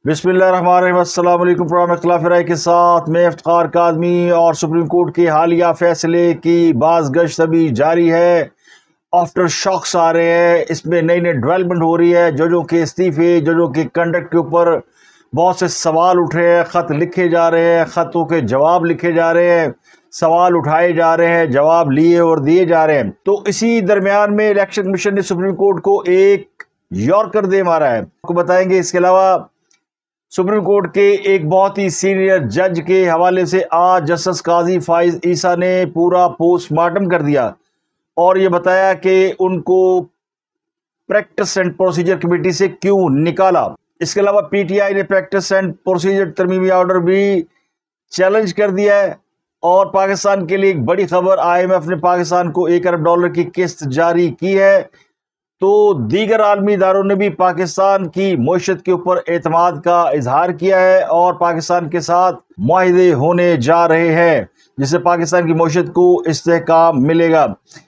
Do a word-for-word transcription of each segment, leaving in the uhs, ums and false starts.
بسم اللہ الرحمن الرحیم۔ السلام علیکم۔ پروگرام اختلاف رائے کے ساتھ میں افتخار کاظمی اور سپریم کورٹ کے حالیہ فیصلے کی باز گشت ابھی جاری ہے۔ آفٹر شاکس آ رہے ہیں، اس میں نئی نئی ڈیولپمنٹ ہو رہی ہے۔ ججوں کے استعفے، ججوں کے کنڈکٹ کے اوپر بہت سے سوال اٹھ رہے ہیں، خط لکھے جا رہے ہیں، خطوں کے جواب لکھے جا رہے ہیں، سوال اٹھائے جا رہے ہیں، جواب لیے اور دیے جا رہے ہیں۔ تو اسی درمیان میں الیکشن کمیشن نے سپریم کورٹ کو ایک یارکر دے مارا ہے، آپ کو بتائیں گے۔ اس کے علاوہ سپریم کورٹ کے ایک بہت ہی سینئر جج کے حوالے سے آج جسٹس قاضی فائز عیسیٰ نے پورا پوسٹ مارٹم کر دیا اور یہ بتایا کہ ان کو پریکٹس اینڈ پروسیجر کمیٹی سے کیوں نکالا۔ اس کے علاوہ پی ٹی آئی نے پریکٹس اینڈ پروسیجر ترمیمی آرڈر بھی چیلنج کر دیا ہے۔ اور پاکستان کے لیے ایک بڑی خبر، آئی ایم ایف نے پاکستان کو ایک ارب ڈالر کی قسط جاری کی ہے۔ تو دیگر عالمی اداروں نے بھی پاکستان کی معیشت کے اوپر اعتماد کا اظہار کیا ہے اور پاکستان کے ساتھ معاہدے ہونے جا رہے ہیں جس سے پاکستان کی معیشت کو استحکام ملے گا۔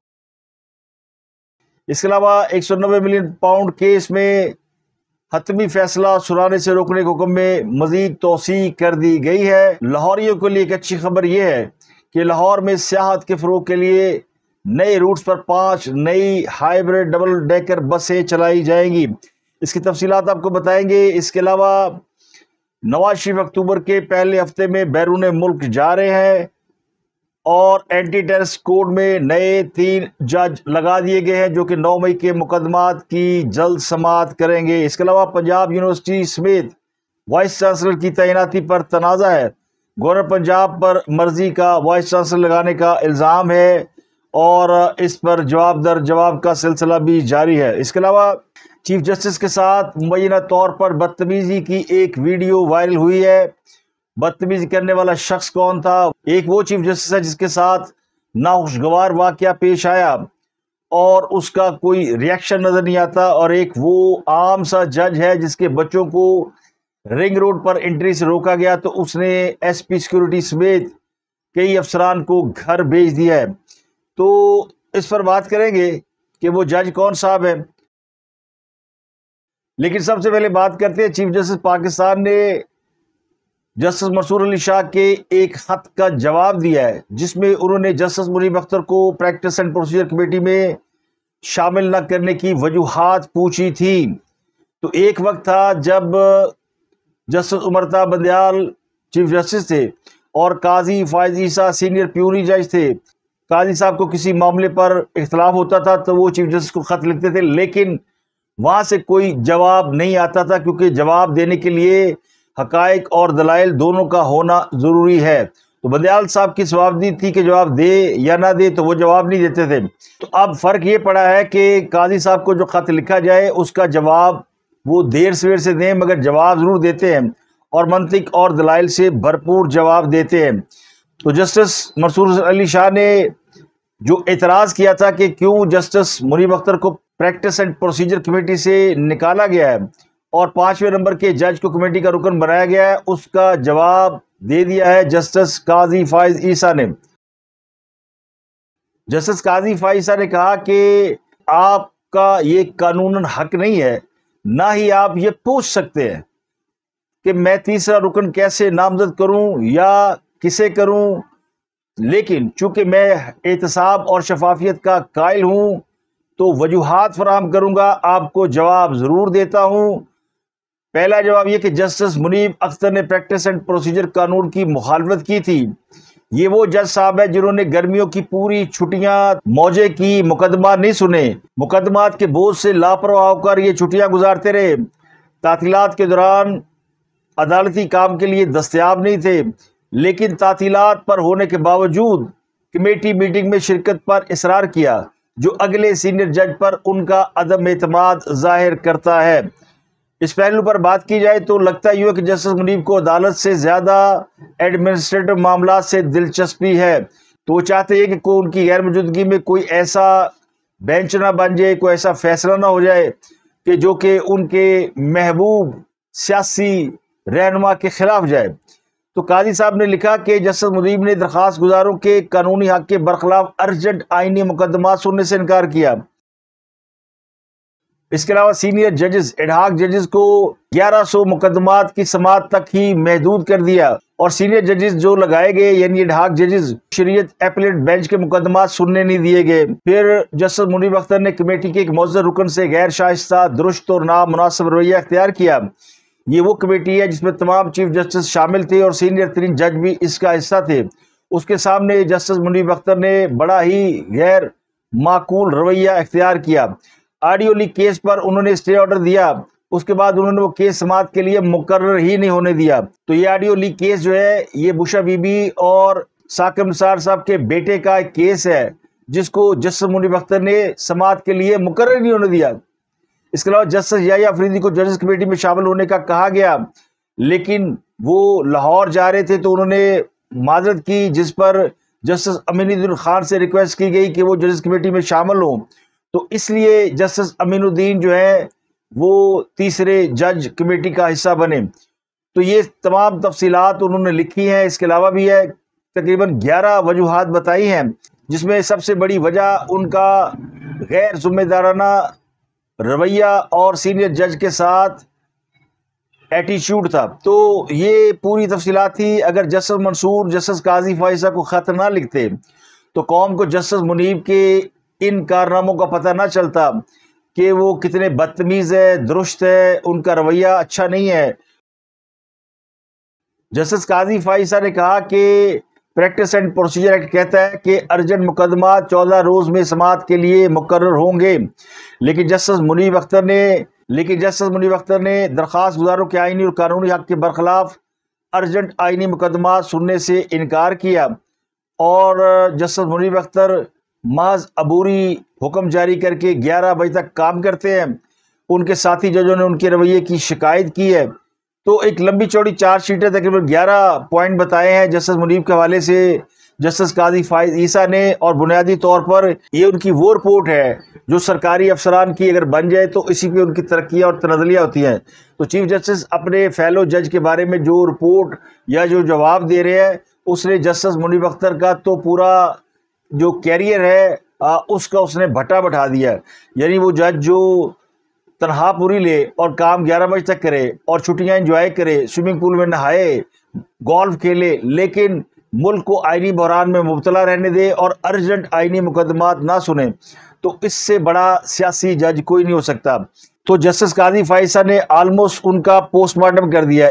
اس کے علاوہ ایک سو نوے ملین پاؤنڈ کیس میں حتمی فیصلہ سنانے سے روکنے کے حکم میں مزید توسیع کر دی گئی ہے۔ لاہوریوں کے لیے ایک اچھی خبر یہ ہے کہ لاہور میں سیاحت کے فروغ کے لیے نئے روٹس پر پانچ نئی ہائیبرڈ ڈبل ڈیکر بسیں چلائی جائیں گی۔ اس کی تفصیلات آپ کو بتائیں گے۔ اس کے علاوہ نواز شریف اکتوبر کے پہلے ہفتے میں بیرون ملک جا رہے ہیں اور اینٹی ٹیررسٹ کوڈ میں نئے تین جج لگا دیے گئے ہیں جو کہ نو مئی کے مقدمات کی جلد سماعت کریں گے۔ اس کے علاوہ پنجاب یونیورسٹی سمیت وائس چانسلر کی تعیناتی پر تنازع ہے۔ گورنر پنجاب پر مرضی کا وائس چانسلر لگانے کا الزام ہے اور اس پر جواب در جواب کا سلسلہ بھی جاری ہے۔ اس کے علاوہ چیف جسٹس کے ساتھ مبینہ طور پر بدتمیزی کی ایک ویڈیو وائرل ہوئی ہے۔ بدتمیزی کرنے والا شخص کون تھا؟ ایک وہ چیف جسٹس ہے جس کے ساتھ ناخوشگوار واقعہ پیش آیا اور اس کا کوئی ریئیکشن نظر نہیں آتا، اور ایک وہ عام سا جج ہے جس کے بچوں کو رنگ روڈ پر انٹری سے روکا گیا تو اس نے ایس پی سیکورٹی سمیت کئی افسران کو گھر بھیج دیا ہے۔ تو اس پر بات کریں گے کہ وہ جج کون صاحب ہے، لیکن سب سے پہلے بات کرتے ہیں چیف جسٹس پاکستان نے جسٹس منصور علی شاہ کے ایک خط کا جواب دیا ہے جس میں انہوں نے جسٹس منیب اختر کو پریکٹس اینڈ پروسیجر کمیٹی میں شامل نہ کرنے کی وجوہات پوچھی تھی۔ تو ایک وقت تھا جب justice Umar Ata Bandial chief justice تھے اور قاضی فائز عیسیٰ سینئر پیونی جج تھے۔ قاضی صاحب کو کسی معاملے پر اختلاف ہوتا تھا تو وہ چیف جسٹس کو خط لکھتے تھے، لیکن وہاں سے کوئی جواب نہیں آتا تھا کیونکہ جواب دینے کے لیے حقائق اور دلائل دونوں کا ہونا ضروری ہے۔ تو بندیال صاحب کی جوابدہی تھی کہ جواب دے یا نہ دے، تو وہ جواب نہیں دیتے تھے۔ تو اب فرق یہ پڑا ہے کہ قاضی صاحب کو جو خط لکھا جائے اس کا جواب وہ دیر سویر سے دیں، مگر جواب ضرور دیتے ہیں اور منطق اور دلائل سے بھرپور جواب دیتے ہیں۔ تو جسٹس منصور علی شاہ نے جو اعتراض کیا تھا کہ کیوں جسٹس منیب اختر کو پریکٹس اینڈ پروسیجر کمیٹی سے نکالا گیا ہے اور پانچویں نمبر کے جج کو کمیٹی کا رکن بنایا گیا ہے، اس کا جواب دے دیا ہے جسٹس قاضی فائز عیسیٰ نے۔ جسٹس قاضی فائز عیسیٰ نے کہا کہ آپ کا یہ قانوناً حق نہیں ہے، نہ ہی آپ یہ پوچھ سکتے ہیں کہ میں تیسرا رکن کیسے نامزد کروں یا کسے کروں، لیکن چونکہ میں احتساب اور شفافیت کا قائل ہوں تو وجوہات فراہم کروں گا، آپ کو جواب ضرور دیتا ہوں۔ پہلا جواب یہ کہ جسٹس منیب اختر نے پریکٹس اینڈ پروسیجر قانون کی مخالفت کی تھی۔ یہ وہ جج صاحب ہے جنہوں نے گرمیوں کی پوری چھٹیاں موجے کی مقدمات نہیں سنے، مقدمات کے بوجھ سے لاپرواہ ہو کر یہ چھٹیاں گزارتے رہے، تعطیلات کے دوران عدالتی کام کے لیے دستیاب نہیں تھے، لیکن تعطیلات پر ہونے کے باوجود کمیٹی میٹنگ میں شرکت پر اصرار کیا، جو اگلے سینئر جج پر ان کا عدم اعتماد ظاہر کرتا ہے۔ اس پہلو پر بات کی جائے تو لگتا یہ ہے کہ جسٹس منیب کو عدالت سے زیادہ ایڈمنسٹریٹو معاملات سے دلچسپی ہے، تو وہ چاہتے ہیں کہ کوئی ان کی غیر موجودگی میں کوئی ایسا بینچ نہ بن جائے، کوئی ایسا فیصلہ نہ ہو جائے کہ جو کہ ان کے محبوب سیاسی رہنما کے خلاف جائے۔ تو قاضی صاحب نے لکھا کہ جسٹس منیب نے درخواست گزاروں کے قانونی حق کے برخلاف ارجنٹ آئینی مقدمات سننے سے انکار کیا۔ اس کے علاوہ سینئر ججز ایڈہاک ججز کو گیارہ سو مقدمات کی سماعت تک ہی محدود کر دیا، اور سینئر ججز جو لگائے گئے یعنی ایڈہاک ججز شریعت ایپلیٹ بینچ کے مقدمات سننے نہیں دیے گئے۔ پھر جسٹس منیب اختر نے کمیٹی کے ایک معزز رکن سے غیر شائستہ، درست اور نامناسب رویہ اختیار کیا۔ یہ وہ کمیٹی ہے جس میں تمام چیف جسٹس شامل تھے اور سینئر ترین جج بھی اس کا حصہ تھے۔ اس کے سامنے جسٹس منیب اختر نے بڑا ہی غیر معقول رویہ اختیار کیا۔ آڈیو لیک کیس پر انہوں نے اسٹے آرڈر دیا، اس کے بعد انہوں نے وہ کیس سماعت کے لیے مقرر ہی نہیں ہونے دیا۔ تو یہ آڈیو لیک کیس جو ہے یہ بشا بی بی اور ثاقب نثار صاحب کے بیٹے کا ایک کیس ہے جس کو جسٹس منیب اختر نے سماعت کے لیے مقرر نہیں ہونے دیا۔ اس کے علاوہ جسٹس یحییٰ افریدی کو ججز کمیٹی میں شامل ہونے کا کہا گیا، لیکن وہ لاہور جا رہے تھے تو انہوں نے معذرت کی، جس پر جسٹس امین الدین خان سے ریکویسٹ کی گئی کہ وہ ججز کمیٹی میں شامل ہوں۔ تو اس لیے جسٹس امین الدین جو ہے وہ تیسرے جج کمیٹی کا حصہ بنے۔ تو یہ تمام تفصیلات انہوں نے لکھی ہیں۔ اس کے علاوہ بھی ہے تقریباً گیارہ وجوہات بتائی ہیں، جس میں سب سے بڑی وجہ ان کا غیر ذمہ دارانہ رویہ اور سینئر جج کے ساتھ ایٹیچیوڈ تھا۔ تو یہ پوری تفصیلات تھی۔ اگر جسٹس منصور جسٹس قاضی فائزہ کو خط نہ لکھتے تو قوم کو جسٹس منیب کے ان کارناموں کا پتہ نہ چلتا کہ وہ کتنے بدتمیز ہے، درست ہے، ان کا رویہ اچھا نہیں ہے۔ جسٹس قاضی فائزہ نے کہا کہ پریکٹس اینڈ پروسیجر ایکٹ کہتا ہے کہ ارجنٹ مقدمات چودہ روز میں سماعت کے لیے مقرر ہوں گے، لیکن جسٹس منیب اختر نے لیکن جسٹس منیب اختر نے درخواست گزاروں کے آئینی اور قانونی حق کے برخلاف ارجنٹ آئینی مقدمات سننے سے انکار کیا، اور جسٹس منیب اختر محض عبوری حکم جاری کر کے گیارہ بجے تک کام کرتے ہیں۔ ان کے ساتھی ججوں نے ان کے رویے کی شکایت کی ہے۔ تو ایک لمبی چوڑی چارج شیٹیں تقریباً گیارہ پوائنٹ بتائے ہیں جسٹس منیب کے حوالے سے جسٹس قاضی فائز عیسیٰ نے، اور بنیادی طور پر یہ ان کی وہ رپورٹ ہے جو سرکاری افسران کی اگر بن جائے تو اسی پہ ان کی ترقیاں اور تنزلیاں ہوتی ہیں۔ تو چیف جسٹس اپنے فیلو جج کے بارے میں جو رپورٹ یا جو جواب دے رہے ہیں، اس نے جسٹس منیب اختر کا تو پورا جو کیریئر ہے آ, اس کا اس نے بھٹا بٹھا دیا ہے۔ یعنی وہ جج جو تنہا پوری لے اور کام گیارہ بجے تک کرے اور چھٹیاں انجوائے کرے، سوئمنگ پول میں نہائے، گولف کھیلے، لیکن ملک کو آئینی بحران میں مبتلا رہنے دے اور ارجنٹ آئینی مقدمات نہ سنے، تو اس سے بڑا سیاسی جج کوئی نہیں ہو سکتا۔ تو جسٹس قاضی فائزہ نے آلموسٹ ان کا پوسٹ مارٹم کر دیا ہے۔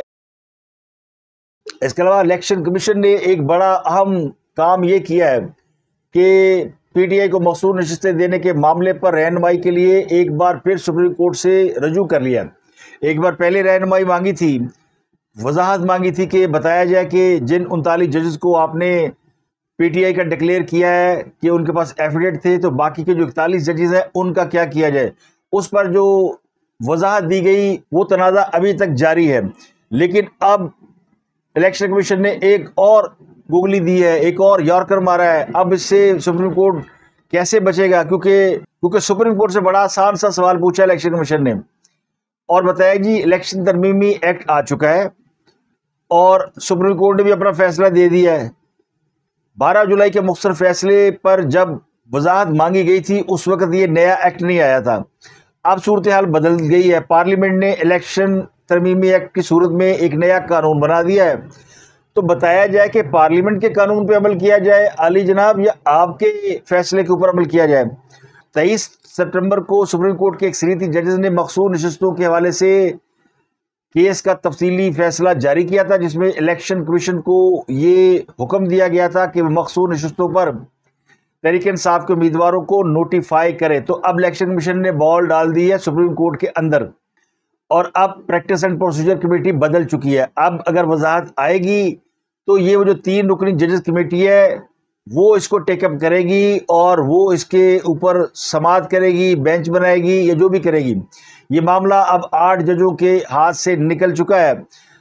اس کے علاوہ الیکشن کمیشن نے ایک بڑا اہم کام یہ کیا ہے کہ پی ٹی آئی کو مخصوص نشستیں دینے کے معاملے پر رہنمائی کے لیے ایک بار پھر سپریم کورٹ سے رجوع کر لیا۔ ایک بار پہلے رہنمائی مانگی تھی، وضاحت مانگی تھی کہ بتایا جائے کہ جن انتالیس ججز کو آپ نے پی ٹی آئی کا ڈکلیئر کیا ہے کہ ان کے پاس ایفیڈیوٹ تھے، تو باقی کے جو اکتالیس ججز ہیں ان کا کیا کیا جائے۔ اس پر جو وضاحت دی گئی وہ تنازع ابھی تک جاری ہے، لیکن اب الیکشن کمیشن نے ایک اور گوگلی دی ہے، ایک اور یارکر مارا ہے۔ اب اس سے سپریم کورٹ کیسے بچے گا؟ کیونکہ کیونکہ سپریم کورٹ سے بڑا آسان سا سوال پوچھا الیکشن کمیشن نے، اور بتایا جی الیکشن ترمیمی ایکٹ آ چکا ہے اور سپریم کورٹ نے بھی اپنا فیصلہ دے دیا ہے۔ بارہ جولائی کے مختصر فیصلے پر جب وضاحت مانگی گئی تھی اس وقت یہ نیا ایکٹ نہیں آیا تھا۔ اب صورتحال بدل گئی ہے، پارلیمنٹ نے الیکشن ترمیمی ایکٹ کی صورت میں ایک نیا قانون بنا دیا ہے۔ تو بتایا جائے کہ پارلیمنٹ کے قانون پہ عمل کیا جائے عالی جناب، یا آپ کے فیصلے کے اوپر عمل کیا جائے۔ تیئیس ستمبر کو سپریم کورٹ کے اکثریتی ججز نے مخصوص نشستوں کے حوالے سے کیس کا تفصیلی فیصلہ جاری کیا تھا، جس میں الیکشن کمیشن کو یہ حکم دیا گیا تھا کہ وہ مخصوص نشستوں پر تحریک انصاف کے امیدواروں کو نوٹیفائی کرے۔ تو اب الیکشن کمیشن نے بال ڈال دی ہے سپریم کورٹ کے اندر، اور اب پریکٹس اینڈ پروسیجر کمیٹی بدل چکی ہے۔ اب اگر وضاحت آئے گی تو یہ وہ جو تین رکنی ججز کمیٹی ہے وہ اس کو ٹیک اپ کرے گی اور وہ اس کے اوپر سماعت کرے گی، بینچ بنائے گی یا جو بھی کرے گی۔ یہ معاملہ اب آٹھ ججوں کے ہاتھ سے نکل چکا ہے۔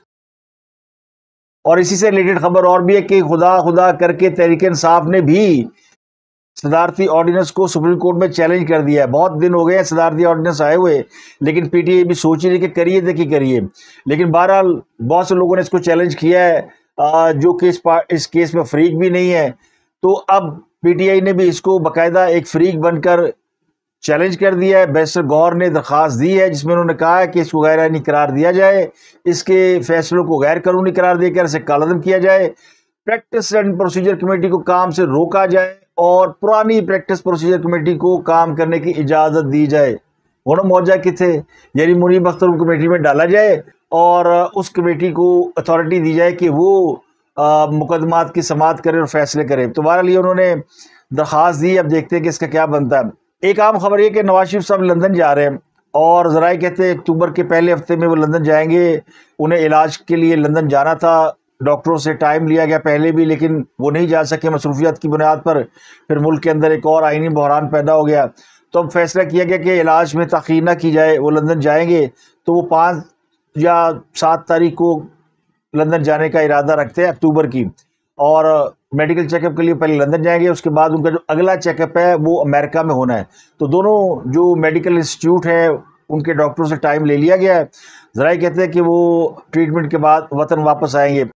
اور اسی سے ریلیٹڈ خبر اور بھی ہے کہ خدا خدا کر کے تحریک انصاف نے بھی صدارتی آرڈیننس کو سپریم کورٹ میں چیلنج کر دیا ہے۔ بہت دن ہو گئے ہیں صدارتی آرڈیننس آئے ہوئے، لیکن پی ٹی آئی بھی سوچ ہی رہی کہ کریے تھے کہ کریے، لیکن بہرحال بہت سے لوگوں نے اس کو چیلنج کیا ہے جو کہ اس کیس میں فریق بھی نہیں ہے۔ تو اب پی ٹی آئی نے بھی اس کو باقاعدہ ایک فریق بن کر چیلنج کر دیا ہے۔ بیرسٹر گور نے درخواست دی ہے جس میں انہوں نے کہا ہے کہ اس کو غیر آئینی قرار دیا جائے، اس کے فیصلوں کو غیر قانونی قرار دے کر اسے کالعدم کیا جائے، پریکٹس اینڈ پروسیجر کمیٹی کو کام سے روکا جائے اور پرانی پریکٹس پروسیجر کمیٹی کو کام کرنے کی اجازت دی جائے۔ وہ موجہ کی تھے، یعنی منیب اختر کو کمیٹی میں ڈالا جائے اور اس کمیٹی کو اتھارٹی دی جائے کہ وہ مقدمات کی سماعت کرے اور فیصلے کرے۔ تو بہرحال یہ انہوں نے درخواست دی، اب دیکھتے ہیں کہ اس کا کیا بنتا ہے۔ ایک عام خبر یہ کہ نواز شریف صاحب لندن جا رہے ہیں اور ذرائع کہتے ہیں اکتوبر کے پہلے ہفتے میں وہ لندن جائیں گے۔ انہیں علاج کے لیے لندن جانا تھا، ڈاکٹروں سے ٹائم لیا گیا پہلے بھی، لیکن وہ نہیں جا سکے مصروفیات کی بنیاد پر۔ پھر ملک کے اندر ایک اور آئینی بحران پیدا ہو گیا، تو اب فیصلہ کیا گیا کہ علاج میں تاخیر نہ کی جائے، وہ لندن جائیں گے۔ تو وہ پانچ یا سات تاریخ کو لندن جانے کا ارادہ رکھتے ہیں اکتوبر کی، اور میڈیکل چیک اپ کے لیے پہلے لندن جائیں گے، اس کے بعد ان کا جو اگلا چیک اپ ہے وہ امریکہ میں ہونا ہے۔ تو دونوں جو میڈیکل انسٹیٹیوٹ ہیں ان کے ڈاکٹروں سے ٹائم لے لیا گیا ہے۔ ذرائع کہتے ہیں کہ وہ ٹریٹمنٹ کے بعد وطن واپس آئیں گے۔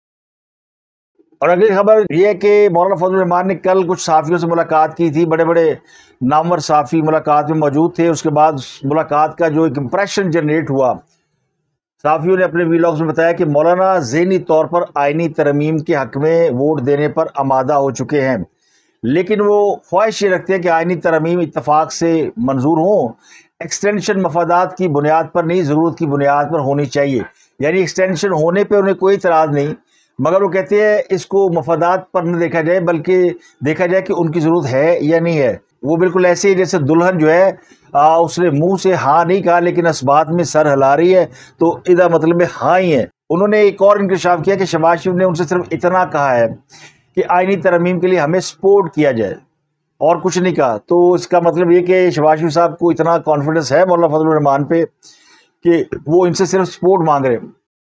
اور اگلی خبر یہ ہے کہ مولانا فضل الرحمان نے کل کچھ صحافیوں سے ملاقات کی تھی، بڑے بڑے نامور صحافی ملاقات میں موجود تھے۔ اس کے بعد ملاقات کا جو ایک امپریشن جنریٹ ہوا، صحافیوں نے اپنے ویلاگز میں بتایا کہ مولانا ذہنی طور پر آئینی ترمیم کے حق میں ووٹ دینے پر آمادہ ہو چکے ہیں، لیکن وہ خواہش یہ رکھتے ہیں کہ آئینی ترمیم اتفاق سے منظور ہوں، ایکسٹینشن مفادات کی بنیاد پر نہیں، ضرورت کی بنیاد پر ہونی چاہیے۔ یعنی ایکسٹینشن ہونے پہ انہیں کوئی اعتراض نہیں، مگر وہ کہتے ہیں اس کو مفادات پر نہ دیکھا جائے بلکہ دیکھا جائے کہ ان کی ضرورت ہے یا نہیں ہے۔ وہ بالکل ایسے ہی جیسے دلہن جو ہے آ, اس نے منہ سے ہاں نہیں کہا لیکن اس بات میں سر ہلا رہی ہے، تو ادھا مطلب ہاں ہی ہے۔ انہوں نے ایک اور انکشاف کیا کہ شہباز شریف نے ان سے صرف اتنا کہا ہے کہ آئینی ترمیم کے لیے ہمیں سپورٹ کیا جائے، اور کچھ نہیں کہا۔ تو اس کا مطلب یہ کہ شہباز شریف صاحب کو اتنا کانفیڈنس ہے مولانا فضل الرحمان پہ کہ وہ ان سے صرف سپورٹ مانگ رہے ہیں۔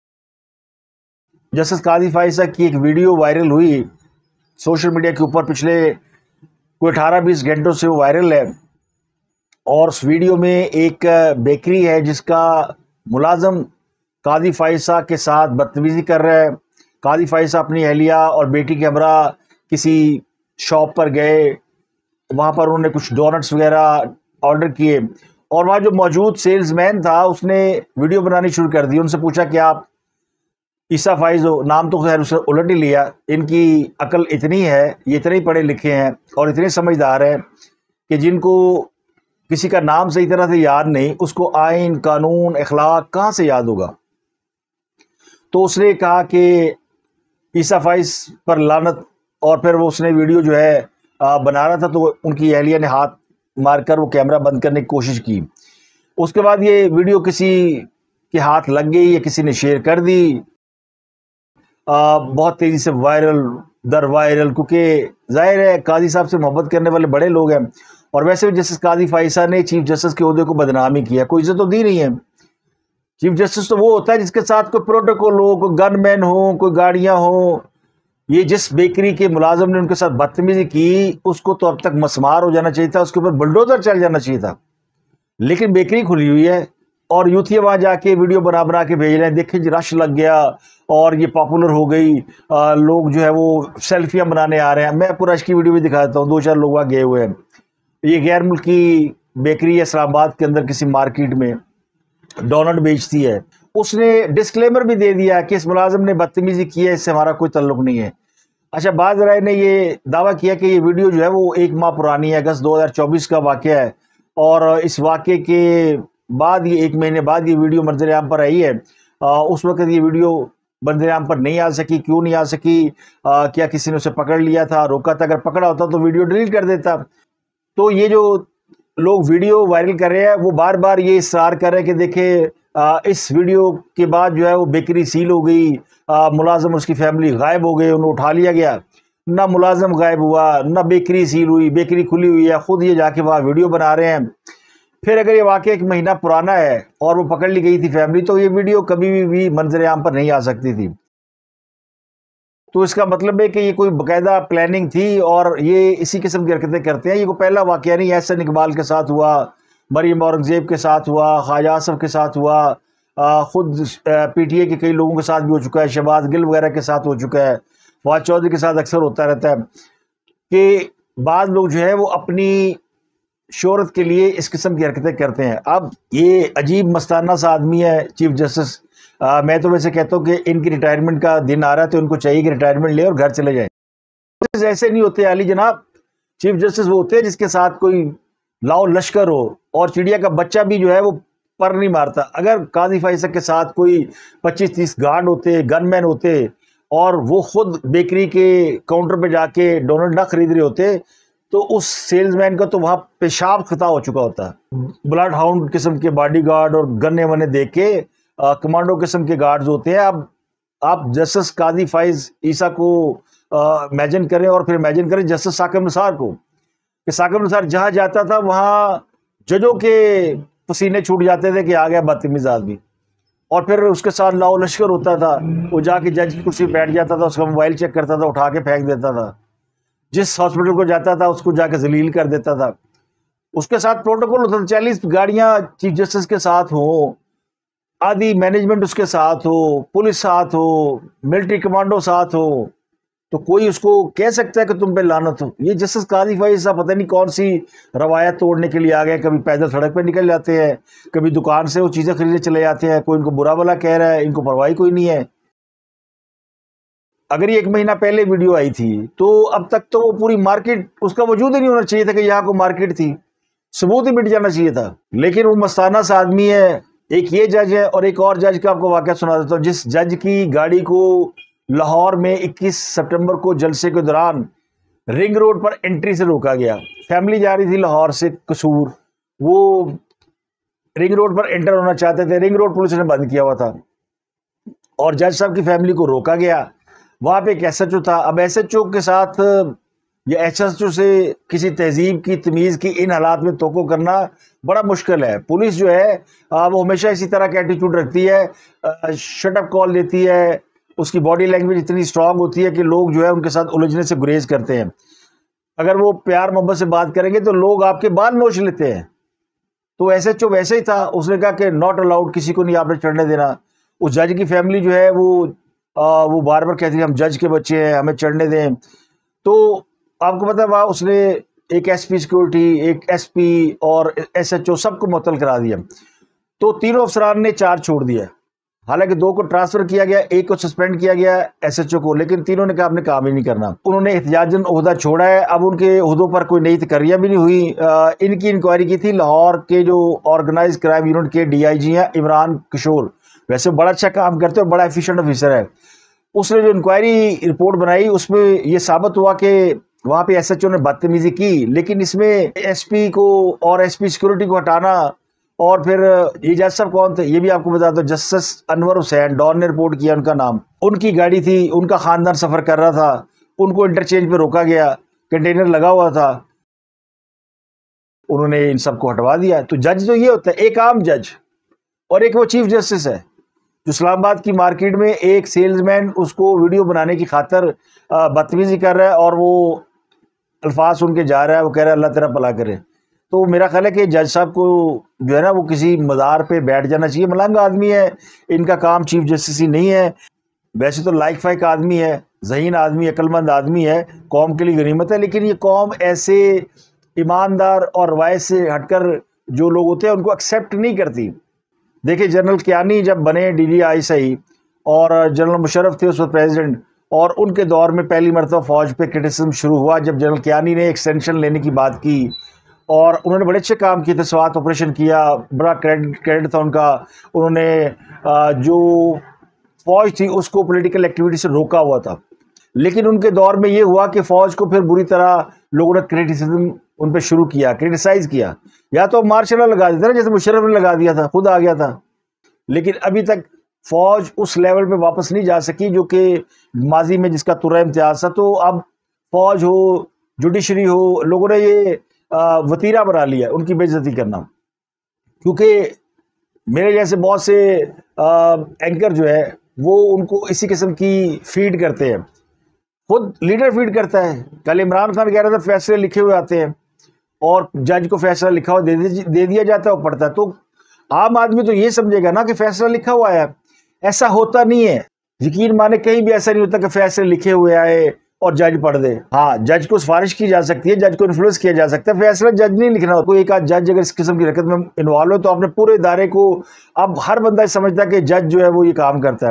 جسٹس قاضی فائزہ کی ایک ویڈیو وائرل ہوئی سوشل میڈیا کے اوپر، پچھلے کوئی اٹھارہ بیس گھنٹوں سے وہ وائرل ہے، اور اس ویڈیو میں ایک بیکری ہے جس کا ملازم قاضی فائزہ کے ساتھ بدتمیزی کر رہا ہے۔ قاضی فائزہ اپنی اہلیہ اور بیٹی کے ہمراہ کسی شاپ پر گئے، وہاں پر انہوں نے کچھ ڈونٹس وغیرہ آرڈر کیے، اور وہاں جو موجود سیلز مین تھا اس نے ویڈیو بنانی شروع کر دی۔ ان سے پوچھا کہ آپ عیسیٰ فائز ہو، نام تو خیر اس نے الٹ ہی لیا۔ ان کی عقل اتنی ہے، یہ اتنے پڑھے لکھے ہیں اور اتنے سمجھدار ہیں کہ جن کو کسی کا نام صحیح طرح سے یاد نہیں، اس کو آئین، قانون، اخلاق کہاں سے یاد ہوگا؟ تو اس نے کہا کہ عیسیٰ فائز پر لعنت، اور پھر وہ اس نے ویڈیو جو ہے بنا رہا تھا تو ان کی اہلیہ نے ہاتھ مار کر وہ کیمرہ بند کرنے کی کوشش کی۔ اس کے بعد یہ ویڈیو کسی کے ہاتھ لگ گئی یا کسی نے شیئر کر دی، بہت تیزی سے وائرل در وائرل، کیونکہ ظاہر ہے قاضی صاحب سے محبت کرنے والے بڑے لوگ ہیں، اور ویسے بھی جسٹس قاضی فائزہ نے چیف جسٹس کے عہدے کو بدنام ہی کیا، کوئی عزت تو دی نہیں ہے۔ چیف جسٹس تو وہ ہوتا ہے جس کے ساتھ کوئی پروٹوکول ہو، کوئی گن مین ہو، کوئی گاڑیاں ہوں۔ یہ جس بیکری کے ملازم نے ان کے ساتھ بدتمیزی کی، اس کو تو اب تک مسمار ہو جانا چاہیے تھا، اس کے اوپر بلڈوزر چل جانا چاہیے تھا، لیکن بیکری کھلی ہوئی ہے اور یوتھیا وہاں جا کے ویڈیو بنا بنا کے بھیج رہے ہیں، دیکھیں جی رش لگ گیا اور یہ پاپولر ہو گئی، لوگ جو ہے وہ سیلفیاں بنانے آ رہے ہیں۔ میں پورا رش کی ویڈیو بھی دکھا دیتا ہوں، دو چار لوگ وہاں گئے ہوئے ہیں۔ یہ غیر ملکی بیکری ہے اسلام آباد کے اندر کسی مارکیٹ میں، ڈونٹ بیچتی ہے۔ اس نے ڈسکلیمر بھی دے دیا کہ اس ملازم نے بدتمیزی کی ہے، اس سے ہمارا کوئی تعلق نہیں ہے۔ اچھا، بعض رائے نے یہ دعویٰ کیا کہ یہ ویڈیو جو ہے وہ ایک ماہ پرانی ہے، اگست دو ہزار چوبیس کا واقعہ ہے، اور اس واقعے کے بعد یہ ایک مہینے بعد یہ ویڈیو منظر عام پر آئی ہے۔ اس وقت یہ ویڈیو منظر عام پر نہیں آ سکی، کیوں نہیں آ سکی؟ کیا کسی نے اسے پکڑ لیا تھا، روکا تھا؟ اگر پکڑا ہوتا تو ویڈیو ڈیلیٹ کر دیتا۔ تو یہ جو لوگ ویڈیو وائرل کر رہے ہیں وہ بار بار یہ اصرار کر رہے ہیں کہ دیکھیں اس ویڈیو کے بعد جو ہے وہ بیکری سیل ہو گئی، ملازم اس کی فیملی غائب ہو گئے، انہوں اٹھا لیا گیا۔ نہ ملازم غائب ہوا، نہ بیکری سیل ہوئی، بیکری کھلی ہوئی ہے، خود یہ جا کے وہاں ویڈیو بنا رہے ہیں۔ پھر اگر یہ واقعہ ایک مہینہ پرانا ہے اور وہ پکڑ لی گئی تھی فیملی، تو یہ ویڈیو کبھی بھی, بھی منظر عام پر نہیں آ سکتی تھی۔ تو اس کا مطلب ہے کہ یہ کوئی باقاعدہ پلاننگ تھی، اور یہ اسی قسم کی حرکتیں کرتے ہیں۔ یہ کوئی پہلا واقعہ نہیں، احسن اقبال کے ساتھ ہوا، مریم اورنگزیب کے ساتھ ہوا، خواجہ آصف کے ساتھ ہوا، خود پی ٹی اے کے کئی لوگوں کے ساتھ بھی ہو چکا ہے، شہباز گل وغیرہ کے ساتھ ہو چکا ہے، فواد چودھری کے ساتھ اکثر ہوتا رہتا ہے کہ بعض لوگ جو ہے وہ اپنی شہرت کے لیے اس قسم کی حرکتیں کرتے ہیں. اب یہ عجیب مستانہ سا آدمی ہے چیف جسٹس. آ, میں تو ویسے کہتا ہوں کہ ان کی ریٹائرمنٹ کا دن آ رہا ہے تو ان کو چاہیے کہ ریٹائرمنٹ لے اور گھر چلے جائیں. ایسے نہیں ہوتے علی جناب. چیف جسٹس وہ ہوتے ہیں جس کے ساتھ کوئی لاؤ لشکر ہو, اور چڑیا کا بچہ بھی جو ہے وہ پر نہیں مارتا. اگر قاضی فیصل کے ساتھ کوئی پچیس تیس گارڈ ہوتے, گن مین ہوتے, اور وہ خود بیکری کے کاؤنٹر پہ جا کے ڈونلڈ نہ خرید رہے ہوتے, تو اس سیلز مین کا تو وہاں پیشاب خطا ہو چکا ہوتا. بلڈ ہاؤنڈ قسم کے باڈی گارڈ اور گنے ونے دیکھ کے کمانڈو قسم کے گارڈز ہوتے ہیں. اب آپ جسٹس قاضی فائز عیسیٰ کو امیجن کریں, اور پھر امیجن کریں جسٹس ثاقب نثار کو, کہ ثاقب نثار جہاں جاتا تھا وہاں ججوں کے پسینے چھوٹ جاتے تھے کہ آ گیا بدتمیز آدمی, اور پھر اس کے ساتھ لاؤ لشکر ہوتا تھا. وہ جا کے جج کی کرسی بیٹھ جاتا تھا, اس کا موبائل چیک کرتا تھا, اٹھا کے پھینک دیتا تھا. جس ہاسپٹل کو جاتا تھا اس کو جا کے ذلیل کر دیتا تھا. اس کے ساتھ پروٹوکول ہوتا تھا. چالیس گاڑیاں چیف جسٹس کے ساتھ ہوں, آدھی مینجمنٹ اس کے ساتھ ہو, پولیس ساتھ ہو, ملٹری کمانڈو ساتھ ہو, تو کوئی اس کو کہہ سکتا ہے کہ تم پہ لعنت ہو. یہ جسٹس قاضی فائز صاحب پتہ نہیں کون سی روایت توڑنے کے لیے آ گئے. کبھی پیدل سڑک پہ نکل جاتے ہیں, کبھی دکان سے وہ چیزیں خریدنے چلے جاتے ہیں. کوئی ان کو برا بلا کہہ رہا ہے, ان کو پرواہ کوئی نہیں ہے. اگر یہ ایک مہینہ پہلے ویڈیو آئی تھی تو اب تک تو وہ پوری مارکیٹ, اس کا وجود ہی نہیں ہونا چاہیے تھا کہ یہاں کوئی مارکیٹ تھی, ثبوت ہی مٹ جانا چاہیے تھا. لیکن وہ مستانہ سا آدمی ہے. ایک یہ جج ہے, اور ایک اور جج کا آپ کو واقعہ سنا دیتا ہوں. جس جج کی گاڑی کو لاہور میں اکیس سپٹمبر کو جلسے کے دوران رنگ روڈ پر انٹری سے روکا گیا. فیملی جا رہی تھی لاہور سے قصور, وہ رنگ روڈ پر انٹر ہونا چاہتے تھے. رنگ روڈ پولیس نے بند کیا ہوا تھا, اور جج صاحب کی فیملی کو روکا گیا. وہاں پہ ایک ایس ایچ او تھا. اب ایس ایچ او کے ساتھ یا ایس ایچ او سے کسی تہذیب کی, تمیز کی ان حالات میں توقع کرنا بڑا مشکل ہے. پولیس جو ہے وہ ہمیشہ اسی طرح کا ایٹیٹیوڈ رکھتی ہے, شٹ اپ کال دیتی ہے. اس کی باڈی لینگویج اتنی اسٹرانگ ہوتی ہے کہ لوگ جو ہے ان کے ساتھ الجھنے سے گریز کرتے ہیں. اگر وہ پیار محبت سے بات کریں گے تو لوگ آپ کے بال نوچ لیتے ہیں. تو ایس ایچ او ویسے ہی تھا. اس نے کہا کہ ناٹ الاؤڈ, کسی کو نہیں آپ نے چڑھنے دینا. اس جج کی فیملی جو ہے وہ آ, وہ بار بار کہتی ہے ہم جج کے بچے ہیں, ہمیں چڑھنے دیں. تو آپ کو پتا ہے وہاں اس نے ایک ایس پی سیکورٹی, ایک ایس پی اور ایس ایچ او سب کو معطل کرا دیا. تو تینوں افسران نے چارج چھوڑ دیا. حالانکہ دو کو ٹرانسفر کیا گیا, ایک کو سسپینڈ کیا گیا ایس ایچ او کو, لیکن تینوں نے کہا آپ نے کام ہی نہیں کرنا. انہوں نے احتجاجاً عہدہ چھوڑا ہے. اب ان کے عہدوں پر کوئی نئی تقرریاں بھی نہیں ہوئی. ان کی انکوائری کی تھی لاہور کے جو آرگنائز کرائم یونٹ کے ڈی آئی جی ہیں عمران کشور. ویسے بڑا اچھا کام کرتے اور بڑا ایفیشینٹ آفیسر ہے. اس نے جو انکوائری رپورٹ بنائی اس میں یہ ثابت ہوا کہ وہاں پہ ایس ایچ او نے بدتمیزی کی, لیکن اس میں ایس پی کو اور ایس پی سیکورٹی کو ہٹانا, اور پھر یہ جج صاحب کون تھے یہ بھی آپ کو بتا دو, جسٹس انور حسین, ڈان نے رپورٹ کیا ان کا نام. ان کی گاڑی تھی, ان کا خاندان سفر کر رہا تھا, ان کو انٹرچینج پہ روکا گیا, کنٹینر لگا ہوا تھا, انہوں نے ان سب کو ہٹوا دیا. تو جج تو یہ ہوتا ہے, ایک عام جج, اور ایک وہ چیف جسٹس ہے جو اسلام آباد کی مارکیٹ میں ایک سیلز مین اس کو ویڈیو بنانے کی خاطر بدتمیزی کر رہا ہے, اور وہ الفاظ سن کے جا رہا ہے, وہ کہہ رہا ہے اللہ تیرا بھلا کرے. تو میرا خیال ہے کہ جج صاحب کو جو ہے نا وہ کسی مزار پہ بیٹھ جانا چاہیے. ملنگ آدمی ہے, ان کا کام چیف جسٹس ہی نہیں ہے. ویسے تو لائق فائق آدمی ہے, ذہین آدمی, عقل مند آدمی ہے, قوم کے لیے غنیمت ہے. لیکن یہ قوم ایسے ایماندار اور روایت سے ہٹ کر جو لوگ ہوتے ہیں ان کو ایکسیپٹ نہیں کرتی. دیکھیں جنرل کیانی جب بنے ڈی جی آئی سی, اور جنرل مشرف تھے اس وقت پریزیڈنٹ, اور ان کے دور میں پہلی مرتبہ فوج پہ کرٹیسزم شروع ہوا جب جنرل کیانی نے ایکسٹینشن لینے کی بات کی, اور انہوں نے بڑے اچھے کام کیے تھے. سوات آپریشن کیا, بڑا کریڈٹ کریڈٹ تھا ان کا. انہوں نے جو فوج تھی اس کو پولیٹیکل ایکٹیویٹی سے روکا ہوا تھا. لیکن ان کے دور میں یہ ہوا کہ فوج کو پھر بری طرح لوگوں نے کرٹیسزم ان پہ شروع کیا, کرٹیسائز کیا. یا تو مارشل لا لگا دیتا نا, جیسے مشرف نے لگا دیا تھا, خود آ گیا تھا. لیکن ابھی تک فوج اس لیول پہ واپس نہیں جا سکی جو کہ ماضی میں جس کا ترہ امتیاز تھا. تو اب فوج ہو, جوڈیشری ہو, لوگوں نے یہ وتیرہ بنا لیا ان کی بے عزتی کرنا. کیونکہ میرے جیسے بہت سے اینکر جو ہے وہ ان کو اسی قسم کی فیڈ کرتے ہیں. خود لیڈر فیڈ کرتا ہے. کل عمران خان کہہ رہا تھا فیصلے لکھے ہوئے آتے ہیں, اور جج کو فیصلہ لکھا ہوا دے دیا جاتا ہے, وہ پڑھتا ہے. تو عام آدمی تو یہ سمجھے گا نا کہ فیصلہ لکھا ہوا ہے. ایسا ہوتا نہیں ہے. یقین مانے کہیں بھی ایسا نہیں ہوتا کہ فیصلے لکھے ہوئے آئے اور جج پڑھ دے. ہاں جج کو سفارش کی جا سکتی ہے, جج کو انفلوئنس کیا جا سکتا ہے, فیصلہ جج نہیں لکھنا. کوئی ایک آدھ جج اگر اس قسم کی حرکت میں انوالو ہو تو آپ نے پورے ادارے کو, اب ہر بندہ سمجھتا ہے کہ جج جو ہے وہ یہ کام کرتا ہے.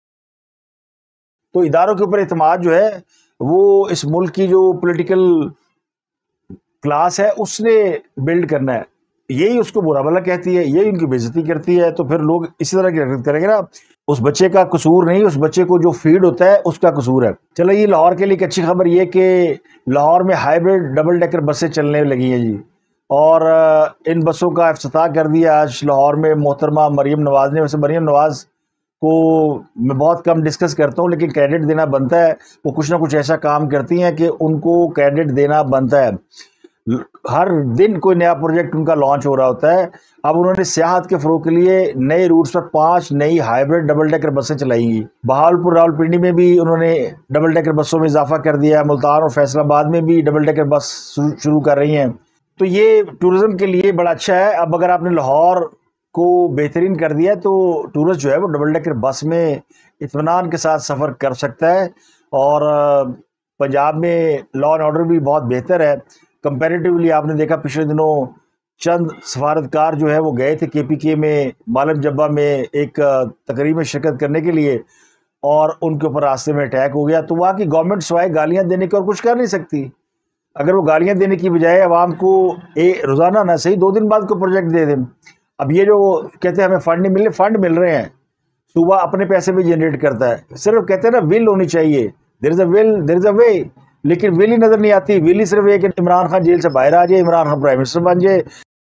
تو اداروں کے اوپر اعتماد جو ہے وہ اس ملک کی جو پولیٹیکل کلاس ہے اس نے بلڈ کرنا ہے. یہی اس کو برا بھلا کہتی ہے, یہی ان کی بے عزتی کرتی ہے, تو پھر لوگ اسی طرح کی حرکت کریں گے نا. اس بچے کا قصور نہیں, اس بچے کو جو فیڈ ہوتا ہے اس کا قصور ہے. چلو یہ لاہور کے لیے ایک اچھی خبر یہ کہ لاہور میں ہائیبرڈ ڈبل ڈیکر بسیں چلنے لگی ہیں جی, اور ان بسوں کا افتتاح کر دیا آج لاہور میں محترمہ مریم نواز نے. ویسے مریم نواز کو میں بہت کم ڈسکس کرتا ہوں, لیکن کریڈٹ دینا بنتا ہے. وہ کچھ نہ کچھ ایسا کام کرتی ہیں کہ ان کو کریڈٹ دینا بنتا ہے. ہر دن کوئی نیا پروجیکٹ ان کا لانچ ہو رہا ہوتا ہے. اب انہوں نے سیاحت کے فروغ کے لیے نئے روٹس پر پانچ نئی ہائیبرڈ ڈبل ڈیکر بسیں چلائیں گی. بہاولپور راولپنڈی میں بھی انہوں نے ڈبل ڈیکر بسوں میں اضافہ کر دیا ہے. ملتان اور فیصل آباد میں بھی ڈبل ڈیکر بس شروع کر رہی ہیں. تو یہ ٹورزم کے لیے بڑا اچھا ہے. اب اگر آپ نے لاہور کو بہترین کر دیا تو ٹورسٹ جو ہے وہ ڈبل ڈیکر بس میں اطمینان کے ساتھ سفر کر سکتا ہے. اور پنجاب میں لا اینڈ آرڈر بھی بہت بہتر ہے کمپیریٹیولی. آپ نے دیکھا پچھلے دنوں چند سفارتکار جو ہے وہ گئے تھے کے پی کے میں مالم جبہ میں ایک تقریب میں شرکت کرنے کے لیے, اور ان کے اوپر راستے میں اٹیک ہو گیا. تو وہاں کی گورنمنٹ سوائے گالیاں دینے کے اور کچھ کر نہیں سکتی. اگر وہ گالیاں دینے کی بجائے عوام کو اے روزانہ نہ صحیح دو دن بعد کو پروجیکٹ دے دیں. اب یہ جو کہتے ہیں ہمیں فنڈ نہیں ملے, فنڈ مل رہے ہیں, صوبہ اپنے پیسے بھی جنریٹ کرتا ہے. صرف کہتے ہیں نا ول ہونی چاہیے, دیر از اے ول دیر از اے وے, لیکن ویلی نظر نہیں آتی. ویلی صرف یہ کہ عمران خان جیل سے باہر آ جائے, عمران خان پرائم منسٹر بن جائے.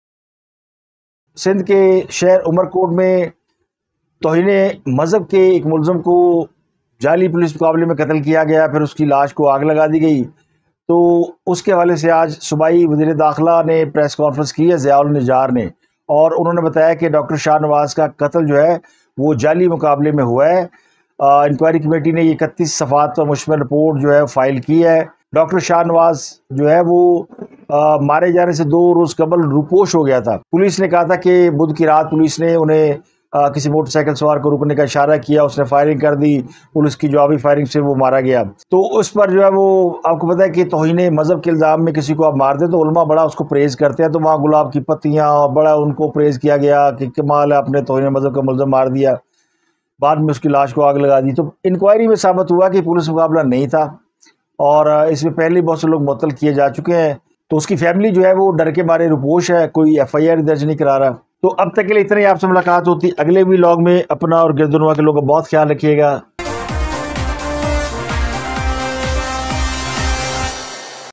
سندھ کے شہر عمر کوٹ میں توہین مذہب کے ایک ملزم کو جعلی پولیس مقابلے میں قتل کیا گیا, پھر اس کی لاش کو آگ لگا دی گئی. تو اس کے حوالے سے آج صوبائی وزیر داخلہ نے پریس کانفرنس کی ہے, ضیاء النجار نے, اور انہوں نے بتایا کہ ڈاکٹر شاہ نواز کا قتل جو ہے وہ جعلی مقابلے میں ہوا ہے. انکوائری کمیٹی نے یہ اکتیس صفحات پر مشتمل رپورٹ جو ہے فائل کی ہے. ڈاکٹر شاہ نواز جو ہے وہ مارے جانے سے دو روز قبل روپوش ہو گیا تھا. پولیس نے کہا تھا کہ بدھ کی رات پولیس نے انہیں کسی موٹر سائیکل سوار کو رکنے کا اشارہ کیا, اس نے فائرنگ کر دی, پولیس کی جوابی فائرنگ سے وہ مارا گیا. تو اس پر جو ہے وہ آپ کو پتہ ہے کہ توہین مذہب کے الزام میں کسی کو آپ مار دیں تو علماء بڑا اس کو پریز کرتے ہیں. تو وہاں گلاب کی پتیاں بڑا ان کو پریز کیا گیا کہ کمال ہے, اپنے توہین مذہب کا ملزم مار دیا, بعد میں اس کی لاش کو آگ لگا دی. تو انکوائری میں ثابت ہوا کہ پولیس مقابلہ نہیں تھا, اور اس میں پہلے بہت سے لوگ معطل کیے جا چکے ہیں. تو اس کی فیملی جو ہے وہ ڈر کے مارے روپوش ہے, کوئی ایف آئی آر درج نہیں کرا رہا. تو اب تک کے لیے اتنا ہی. آپ سے ملاقات ہوتی اگلے وی لاگ میں. اپنا اور گردنوا کے لوگوں کا بہت خیال رکھیے گا.